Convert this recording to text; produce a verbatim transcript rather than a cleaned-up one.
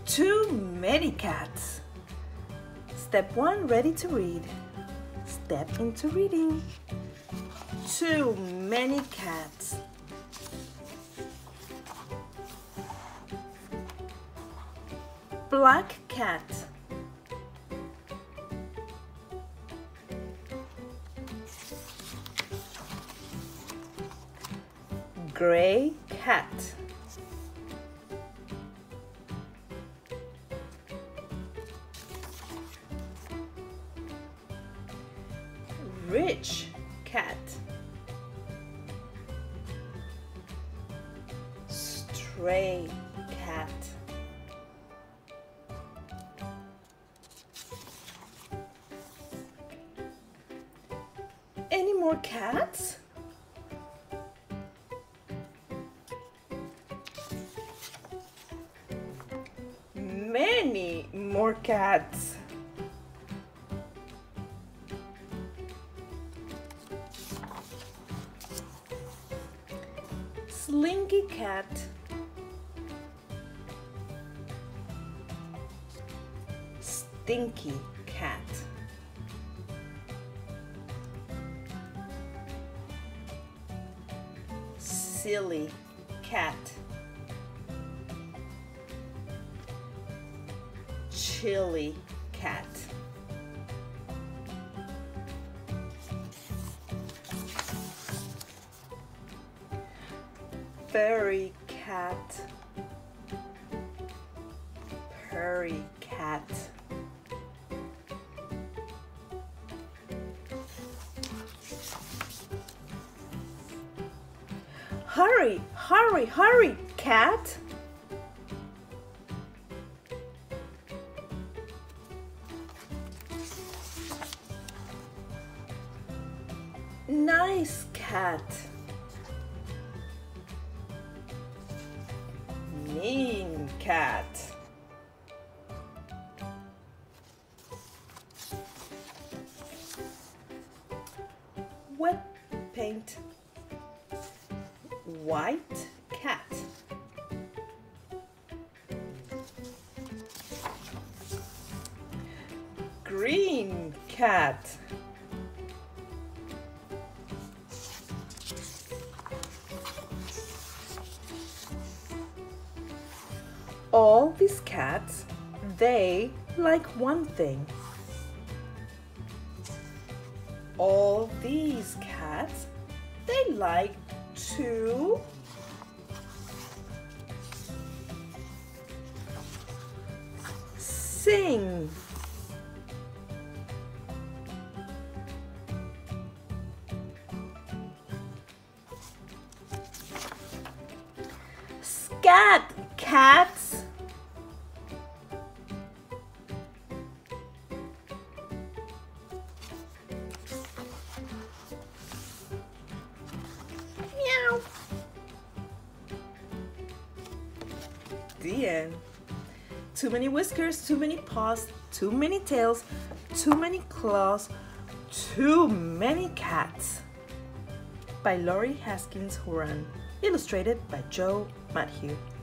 Too many cats. Step one, ready to read. Step into reading. Too many cats. Black cat. Gray cat. Rich cat. Stray cat. Any more cats? Many more cats. Slinky cat. Stinky cat. Silly cat. Chilly cat. Furry cat. Purry cat. Hurry, hurry, hurry, cat. Nice cat. Mean cat. Wet paint. White cat. Green cat. All these cats, they like one thing. All these cats, they like to sing. Scat cats. Meow. The end. Too many whiskers, too many paws, too many tails, too many claws, too many cats. By Laurie Haskins Horan. Illustrated by Joe Matthew.